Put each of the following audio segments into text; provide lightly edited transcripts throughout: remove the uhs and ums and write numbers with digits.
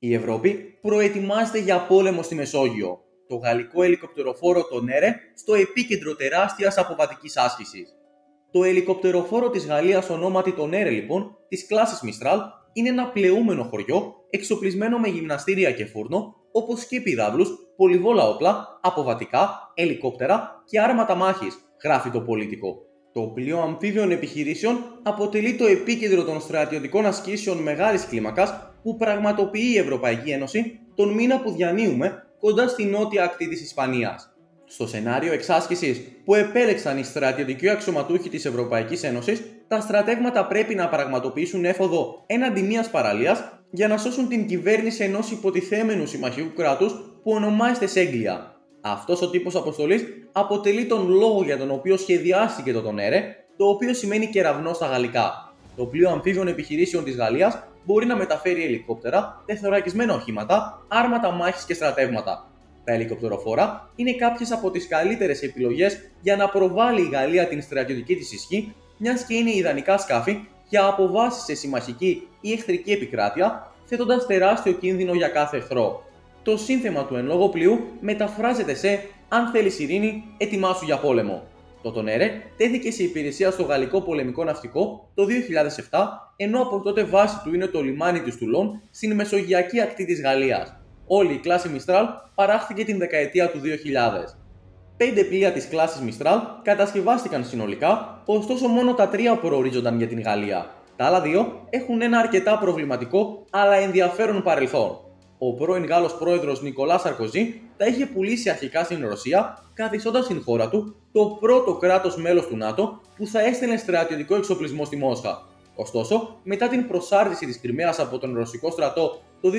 Η Ευρώπη προετοιμάζεται για πόλεμο στη Μεσόγειο. Το γαλλικό ελικοπτεροφόρο τον Έρε στο επίκεντρο τεράστιας αποβατικής άσκησης. Το ελικοπτεροφόρο της Γαλλίας ονόματι τον Έρε λοιπόν, της κλάσης Μιστράλ, είναι ένα πλεούμενο χωριό εξοπλισμένο με γυμναστήρια και φούρνο, όπως και πυράβλους, πολυβόλα όπλα, αποβατικά, ελικόπτερα και άρματα μάχης, γράφει το Πολίτικο. Το πλοίο αμφίβιων επιχειρήσεων αποτελεί το επίκεντρο των στρατιωτικών ασκήσεων μεγάλης κλίμακας που πραγματοποιεί η Ευρωπαϊκή Ένωση τον μήνα που διανύουμε κοντά στη νότια ακτή της Ισπανίας. Στο σενάριο εξάσκησης που επέλεξαν οι στρατιωτικοί αξιωματούχοι της Ευρωπαϊκής Ένωσης, τα στρατεύματα πρέπει να πραγματοποιήσουν έφοδο έναντι μιας παραλίας για να σώσουν την κυβέρνηση ενός υποτιθέμενου συμμαχικού κράτους που ονομάζεται Σέγγλια. Αυτός ο τύπος αποστολής αποτελεί τον λόγο για τον οποίο σχεδιάστηκε το Τονέρε, το οποίο σημαίνει κεραυνό στα γαλλικά. Το πλοίο αμφίβιων επιχειρήσεων της Γαλλίας μπορεί να μεταφέρει ελικόπτερα, τεθωρακισμένα οχήματα, άρματα μάχης και στρατεύματα. Τα ελικοπτεροφόρα είναι κάποιες από τις καλύτερες επιλογές για να προβάλλει η Γαλλία την στρατιωτική της ισχύ, μιας και είναι ιδανικά σκάφη για αποβάσεις σε συμμαχική ή εχθρική επικράτεια, θέτοντας τεράστιο κίνδυνο για κάθε εχθρό. Το σύνθεμα του εν λόγω πλοίου μεταφράζεται σε «Αν θέλεις ειρήνη, ετοιμάσου για πόλεμο». Το Τονέρε τέθηκε σε υπηρεσία στο γαλλικό πολεμικό ναυτικό το 2007, ενώ από τότε βάση του είναι το λιμάνι της Τουλόν στην μεσογειακή ακτή της Γαλλίας. Όλη η κλάση Μιστράλ παράχθηκε την δεκαετία του 2000. 5 πλοία της κλάσης Μιστράλ κατασκευάστηκαν συνολικά, ωστόσο μόνο τα 3 προορίζονταν για την Γαλλία. Τα άλλα 2 έχουν ένα αρκετά προβληματικό αλλά ενδιαφέρον παρελθόν. Ο πρώην Γάλλος πρόεδρος Νικολά Σαρκοζή τα είχε πουλήσει αρχικά στην Ρωσία, καθιστώντας στην χώρα του το πρώτο κράτος μέλος του ΝΑΤΟ που θα έστελνε στρατιωτικό εξοπλισμό στη Μόσχα. Ωστόσο, μετά την προσάρτηση της Κριμαίας από τον Ρωσικό στρατό το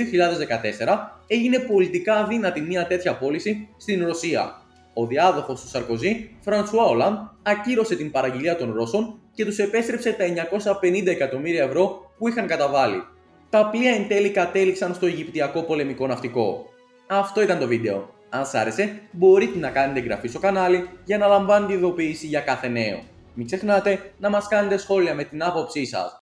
2014, έγινε πολιτικά αδύνατη μια τέτοια πώληση στην Ρωσία. Ο διάδοχος του Σαρκοζή, Φρανσουά Ολάντ, ακύρωσε την παραγγελία των Ρώσων και τους επέστρεψε τα 950 εκατομμύρια ευρώ που είχαν καταβάλει. Τα πλοία εν τέλει κατέληξαν στο Αιγυπτιακό πολεμικό ναυτικό. Αυτό ήταν το βίντεο. Αν σας άρεσε, μπορείτε να κάνετε εγγραφή στο κανάλι για να λαμβάνετε ειδοποίηση για κάθε νέο. Μην ξεχνάτε να μας κάνετε σχόλια με την άποψή σας.